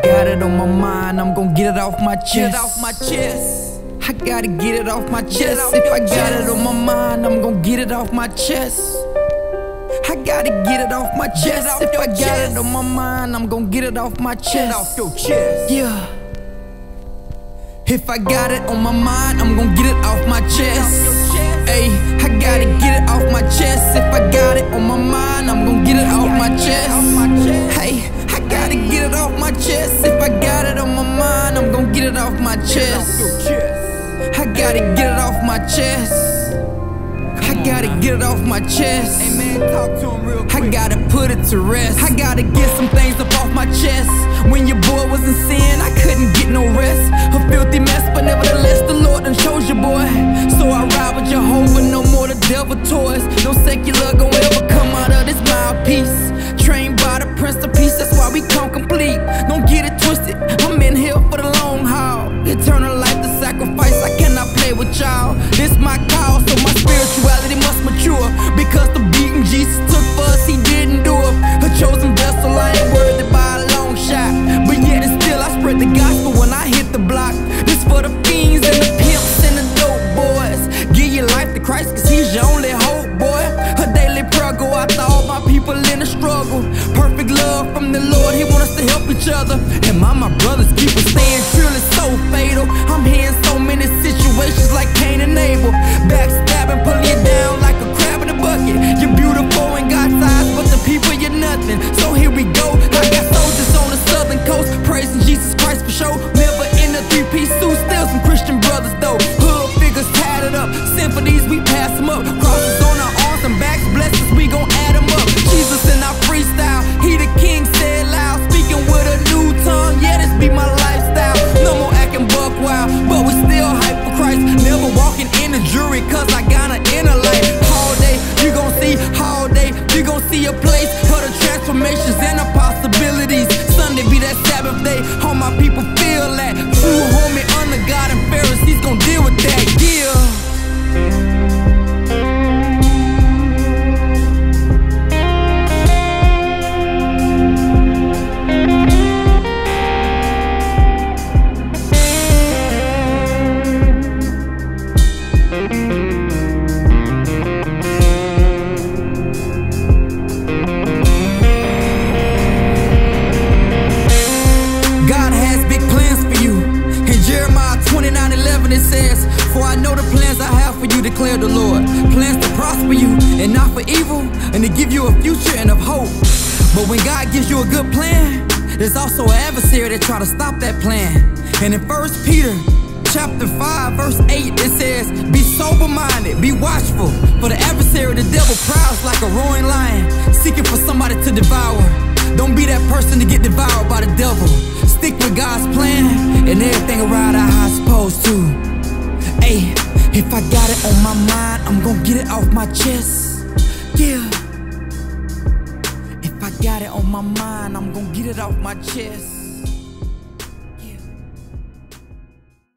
got it on my mind, I'm gon' get it off my chest. I gotta get it off my chest. If I got it on my mind, I'm gon' get it off my chest. I gotta get it off my chest. If I got it on my mind, I'm gon' get it off my chest. Yeah. If I got it on my mind, I'm gon' get it off my chest. Ayy, I gotta get it off my chest. If I got it on my mind, I'm gon' get it off my chest. Hey, I gotta get it off my chest. If I got it on my mind, I'm gon' get it off my chest. I gotta get it off my chest. I gotta get it off my chest. I gotta put it to rest. I gotta get some things up off my chest. When your boy was in sin, I couldn't get no rest. A filthy mess, but nevertheless the Lord done chose your boy. So I ride with Jehovah, no more the devil toys. No secular gon' ever come out of this mouthpiece. Trained by the Prince of Peace, that's why we come complete. Don't get it twisted, I'm in here for the long haul. Eternal life, the sacrifice, I cannot play with y'all. This my call, so my spirituality must mature. Because the beating Jesus took for us, he didn't do it. A chosen vessel, I ain't worthy by a long shot. But yet and still I spread the gospel when I hit the block. This for the fiends and the pimps and the dope boys. Give your life to Christ, cause he's your only hope, boy. A daily prayer go out to all my people in the struggle. Perfect love from the Lord, he want us to help each other. And my brothers keep us staying true, it's so fatal. I'm hearing so many situations like Cain and Abel. Backstabbing, pulling you down like a crab in a bucket. You're beautiful in God's eyes, but the people you're nothing. So here we go, I got soldiers on the southern coast, praising Jesus Christ for show. Never in a three-piece suit, still some Christian brothers though. Hood figures tatted up, symphonies we pass them up. Crosses on our arms and backs, blessings we gon' add them up. Jesus in our freestyle, he the king said loud. Speaking with a new tongue, yeah this be my lifestyle. No more acting buck wild, but we still hype for Christ. Never walking in the jury, cause I got an inner light. All day, you gon' see, all day, you gon' see a place for the transformations and the possibilities. Sunday be that Sabbath day, all my people feel that. True homie under God and Pharisees gon' deal with that, yeah. It says, for I know the plans I have for you, declare the Lord. Plans to prosper you and not for evil, and to give you a future and of hope. But when God gives you a good plan, there's also an adversary that try to stop that plan. And in 1 Peter chapter 5 verse 8 it says, be sober-minded, be watchful, for the adversary, the devil, prowls like a roaring lion, seeking for somebody to devour. Don't be that person to get devoured by the devil. Stick with God's plan, and everything will ride out how it's supposed to. Ayy, if I got it on my mind, I'm gon' get it off my chest. Yeah. If I got it on my mind, I'm gon' get it off my chest.